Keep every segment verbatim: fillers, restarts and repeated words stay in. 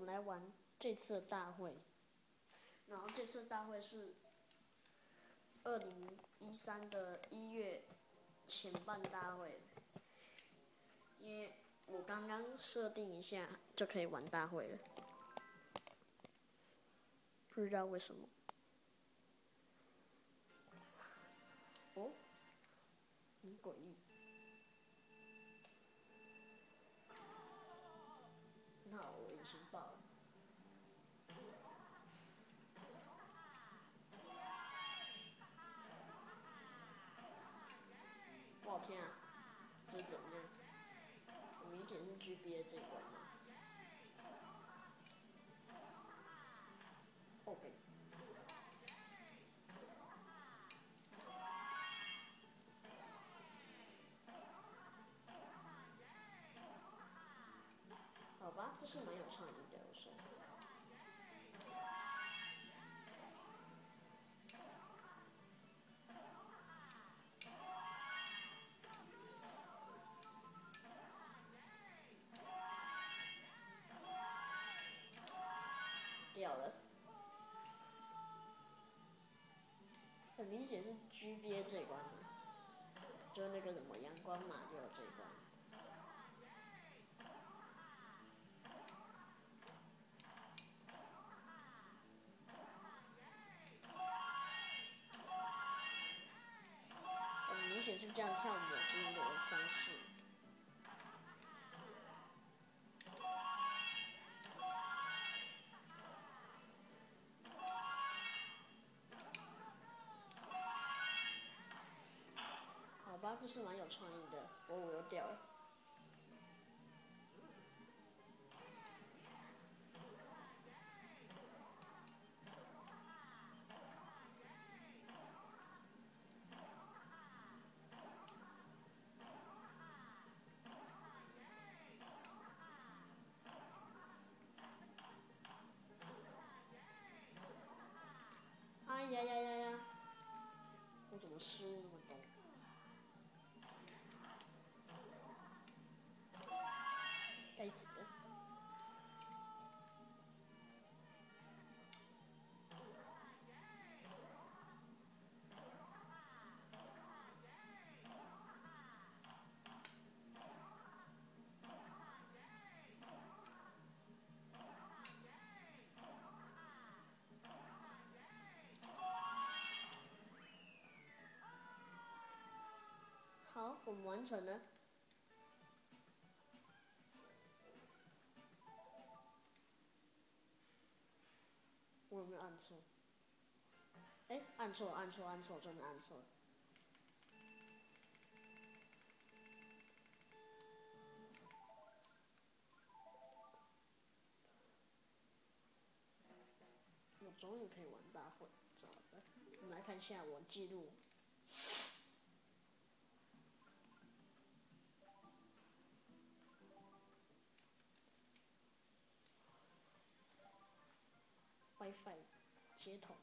们来玩这次的大会。然后这次的大会是二零一三的一月前半大会，因为我刚刚设定一下就可以玩大会了，不知道为什么。哦，很诡异。那我已经爆了。我天啊，这是怎么样？很明显是 G B A 这一关嘛。OK。好吧，这是蛮有创意的，我说。掉了。很明显是 G B A 这一关嘛，就是那个什么阳光马里奥这一关。很明显是这样跳魔珠的方式。好吧，这是蛮有创意的。我我又掉了。哎呀呀呀呀！我怎么失误那么多？该死！好，我们完成了。我有没有按错？哎，按错，按错，按错，真的按错了。我终于可以玩大会，糟了！我们来看一下我记录。WiFi 接头。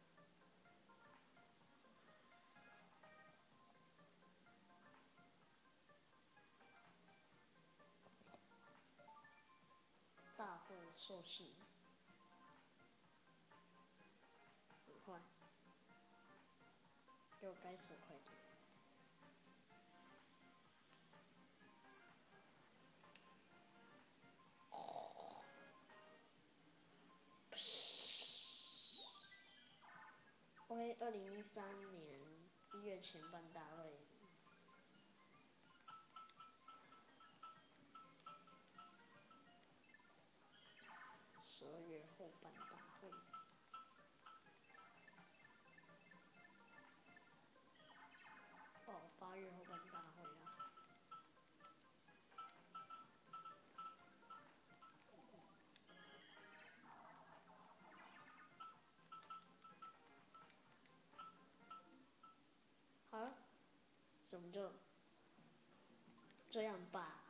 大会受信。很快。给我该死的快点。OK， 二零一三年一月前半大会。十二月后半大会。哦，八月后半大会啊。好，怎么就这样吧？